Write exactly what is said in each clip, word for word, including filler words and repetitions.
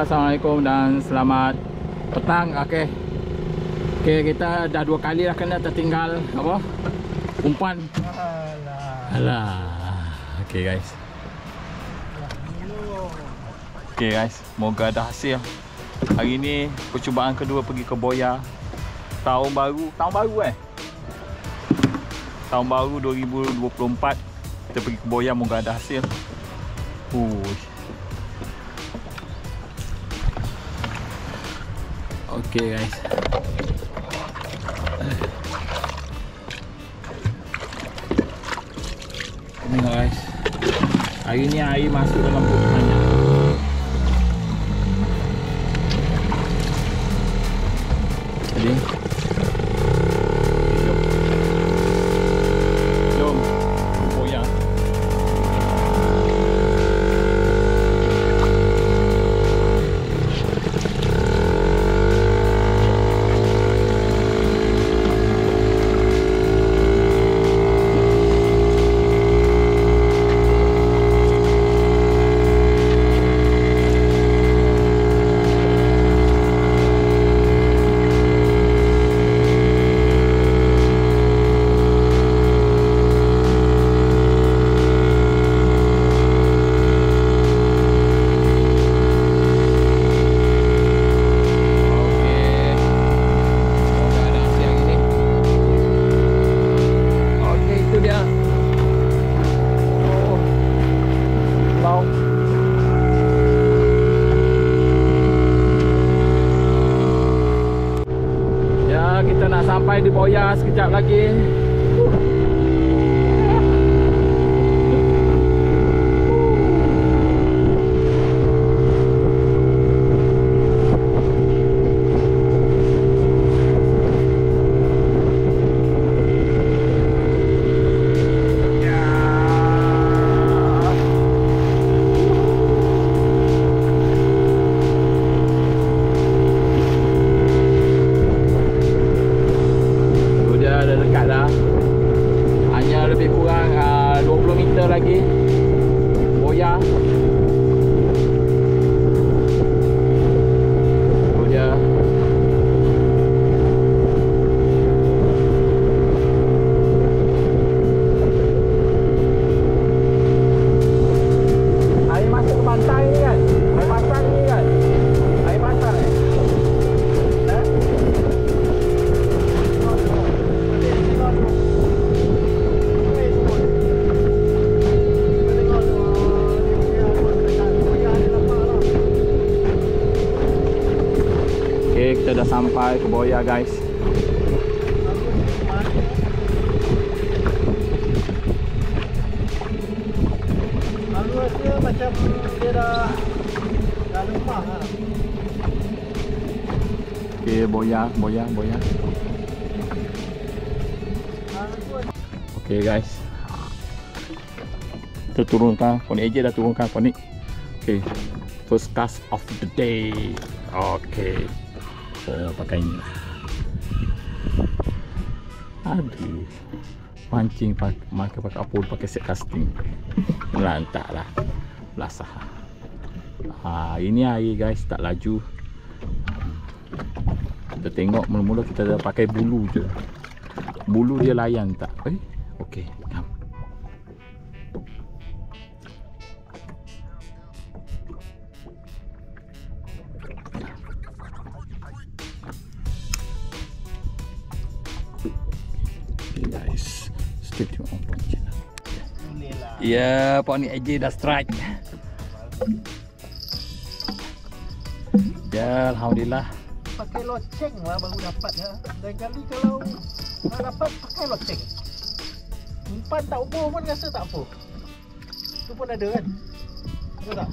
Assalamualaikum dan selamat petang. Okey. Okey, kita dah dua kali dah kena tertinggal apa? Umpan. Alah. Alah. Okey guys. Okey guys, moga ada hasil. Hari ni percubaan kedua pergi ke Boya. Tahun baru, tahun baru eh. Tahun baru dua ribu dua puluh empat kita pergi ke Boya, moga ada hasil. Uish. Okey guys. Tengok guys. Hari ni air masuk dalam perut banyak. Jadi jom. Jom Boya. Sampai di Boya sekejap lagi. Lagi Boya. Tu dia. Air masuk ke pantai ni kan? Air pasang ni kan? Air pasang eh? Eh? Kita dah sampai ke Boya guys. Lalu rasa macam dia dah dah lemah lah. Okey, Boya, Boya, Boya. Okey guys. Kita turunkan Phonik A J, dah turunkan Phonik. Okey. First cast of the day. Okey. Oh, pakai ni lah. Aduh, pancing pakai pakai pakai apa, pakai set casting. Melantak lah, belasah. Ha, ini air guys, tak laju. Kita tengok mula-mula kita dah pakai bulu je. Bulu dia layan tak? Eh, okey. Guys, stay tune on Phonik channel. Ya, Phonik A J dah strike. Ya, alhamdulillah. Pakai loceng lah baru dapat ya. Lain kali kalau nak dapat pakai loceng. Umpan tak apa pun rasa tak apa. Tu pun ada kan? Ada tak?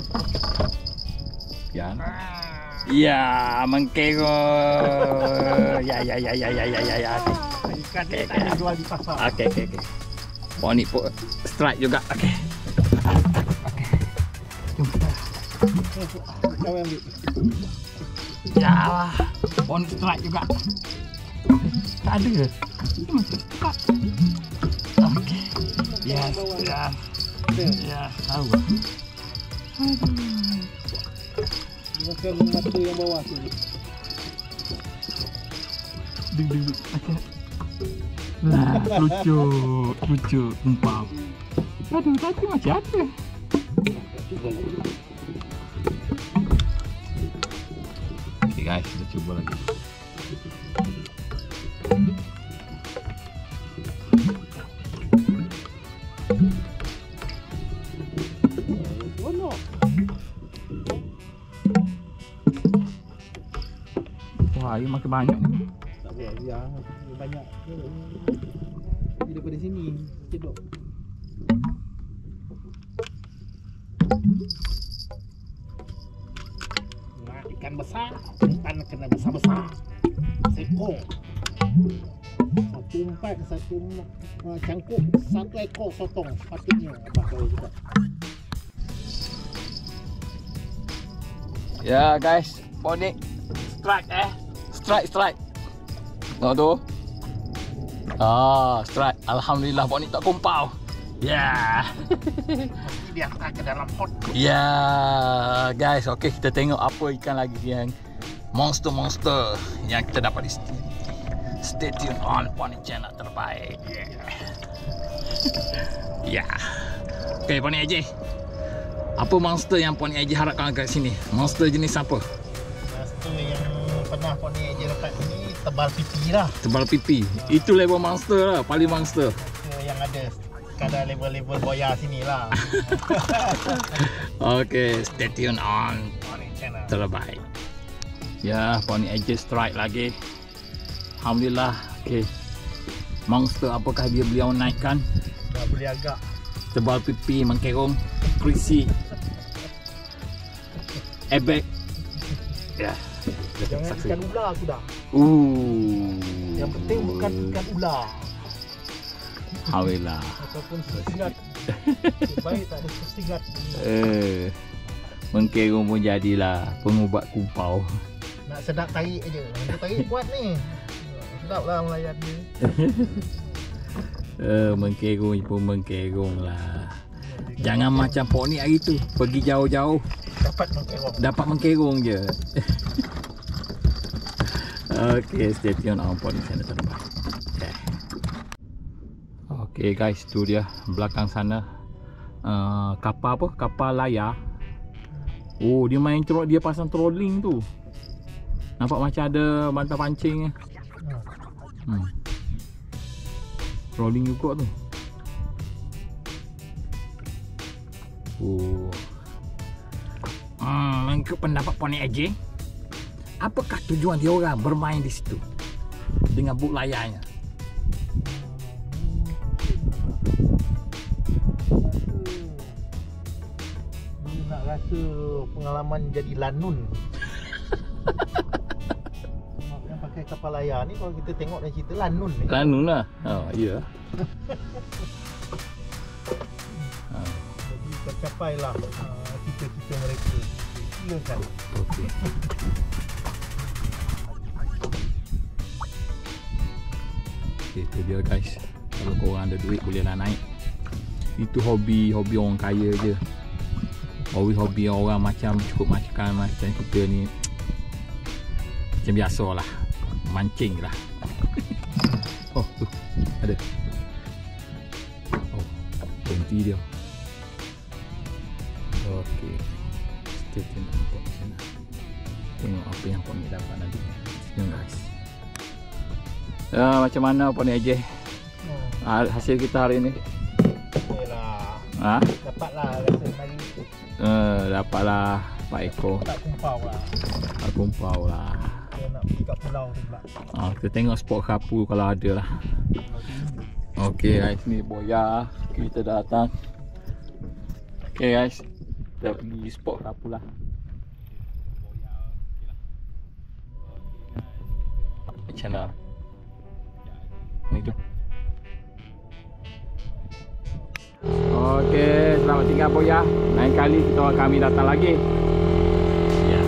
Ya. Ya, mengkero. Ya, ya, ya, ya, ya, ya, ya, ya. Ikan dia tak ada jual di pasar. Okey, okey, okey. Phonik pun strike juga. Okey. Okey. Jom kita. Kau ambil. Ya, Phonik strike juga. Tak ada. Ini masih buka. Okey. Yes, yes. Ya, tahu. Aduh. Makan mata yang bawah tu. Duk duk duk. Okay. Lah, lucu, lucu, kumpau. Aduh, tadi macam ada. Okay guys, kita cuba lagi. Wah, air makin banyak ni. Tak boleh, biar banyak. Dia daripada sini, cedok. Nah, ikan besar, ikan kena besar-besar. Sekong. Satu empat, satu uh, cangkuk, satu ekor sotong. Patutnya abah kau juga. Ya guys, Ponik strike eh. Strike, strike. Tengok tu. Ah, strike. Alhamdulillah Ponik tak kumpau. Ya. Yeah. Mesti dia hantar ke dalam pot. Ya, yeah. Guys, okey kita tengok apa ikan lagi yang monster-monster yang kita dapat di sini. Stay tune on Ponik channel terbaik. Ya. Yeah. Okey, Ponik A J. Apa monster yang Ponik A J harapkan kat sini? Monster jenis apa? Monster yang pernah Ponik A J dapat ni tebal pipi lah. Tebal pipi. Itu level monster lah, paling monster. Monster yang ada kadar level-level boya sini lah. Okey, stay tune on Ponik channel terbaik. Ya, Ponik A J strike lagi. Alhamdulillah. Okey. Monster apakah dia beliau naikkan? dah boleh agak. Tebal pipi, mengkerong, krisi, ebek. Ya. Jangan ikan ular aku dah. Uh. Yang penting bukan ikan ular Alhamdulillah. ataupun sesingat. Baik tak ada sesingat. Eh. Mengkerong pun jadilah pengubat kumpau. Nak sedap tarik aja. Nak tarik kuat ni. Sedaplah melayan dia. Eh, mengkerong pun mengkerong lah. Jangan macam Ponik hari tu, pergi jauh-jauh Dapat mengkerong. dapat mengkerong je. Okey, stay tune on Ponik channel terbaik. Okay. Okey guys, tu dia belakang sana uh, kapal apa? Kapal layar. Oh, dia main tro dia pasang trolling tu. Nampak macam ada bantal pancing. Hmm. Trolling juga tu. Oh. Hmm, mengikut pendapat Ponik A J, apakah tujuan dia orang bermain di situ dengan buk layarnya? Dia nak rasa pengalaman jadi lanun. Yang pakai kapal layar ni kalau kita tengok dari cerita lanun ni. Lanun lah. Oh, ya. Jadi tercapailah uh, cita-cita mereka. Silakan. Okey. Okey, tu dia guys. Kalau korang ada duit bolehlah naik. Itu hobi hobi orang kaya je. Hobi-hobi orang macam cukup makan macam kita ni macam biasalah. Mancing lah. Oh, tu ada. Oh, berhenti dia. Okey. Stay tune on Ponik channel. Tengok apa yang Ponik dapat nanti. Tengok guys. Uh, macam mana Ponik A J? Oh, Hasil kita hari ni? okeylah. Ha? Dapatlah rasa hari Uh, dapatlah empat ekor. tak kumpau lah. Tak kumpau lah. Dia nak pergi kat pulau tu pula. Ah, kita tengok spot kapu kalau ada lah. Okey guys, ni boya. Kita datang. Okey guys, kita pergi spot kapu lah. Macam mana? Ni tu. Okey, selamat tinggal boya. Lain kali kita kami datang lagi. Ya.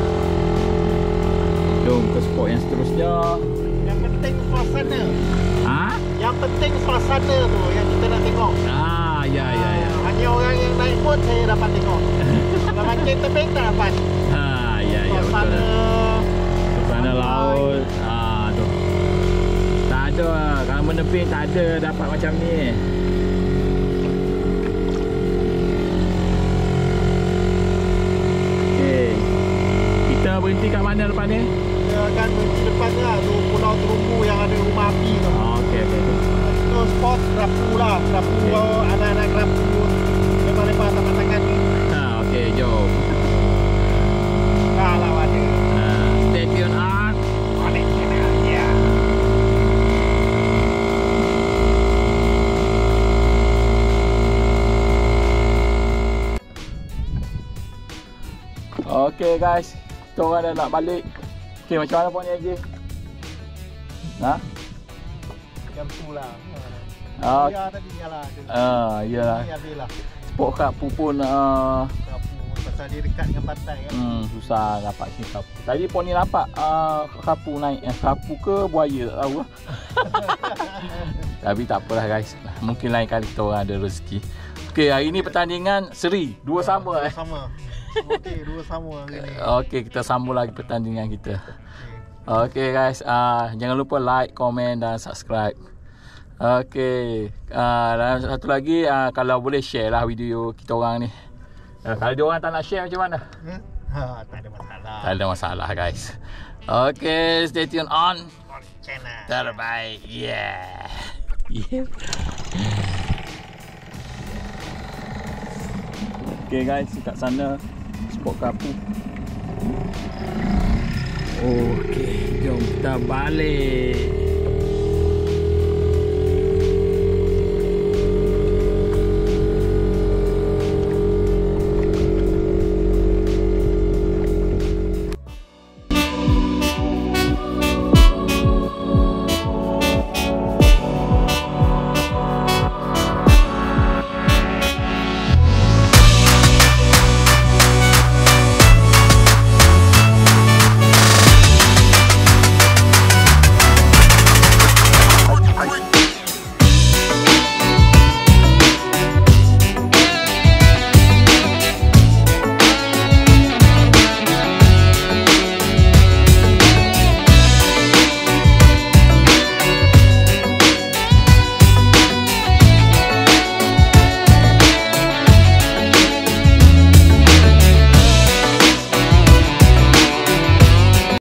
Jom ke spot yang seterusnya. Yang penting suasana. Ha? Yang penting suasana tu yang kita nak tengok. Ah, ya ya ya. Hanya orang yang naik bot saya dapat tengok. Kalau mancing tebing tak dapat. Ha, ya ya betul. Suasana Suasana laut. Ah tu. Tak ada lah. Kalau meneping tak ada dapat macam ni. Okey. Kita berhenti kat mana lepas ni? Kita akan berhenti depan lah tu Pulau Terumbu yang ada rumah api tu. Oh, okey okey. Itu spot kerapu lah. Kerapu Okay. okay. Anak-anak kerapu lepas-lepas tapak tangan ni. Ha okey jom. Kalau ada. Uh, stay tune on. Connect channel ya. Okey guys, kita orang dah nak balik. Okey, macam mana pun ni lagi? Ha? Jam tu lah. Ah, Ya tadi lah. ah, iyalah. Ni habis lah. Spot kapu pun uh, Kerapu pasal dia dekat dengan pantai kan. hmm, susah dapat sini kapu. Tadi pun ni nampak uh, kapu naik. Eh, kapu ke buaya tak tahu lah. Tapi tak apalah guys. Mungkin lain kali kita orang ada rezeki. Okey, hari ni pertandingan seri. Dua sama Dua eh. sama. Okey, dua sama hari ni. Okey, kita sambung lagi pertandingan kita. Okey guys, uh, jangan lupa like, komen dan subscribe. Okey, uh, dan satu lagi uh, kalau boleh share lah video kita orang ni. Uh, kalau dia orang tak nak share macam mana? Hmm? Ha, tak ada masalah. Tak ada masalah guys. Okey, stay tune on On channel. terbaik. Yeah. Yeah. Okey guys, dekat sana spot kapu. Okey, jom kita balik.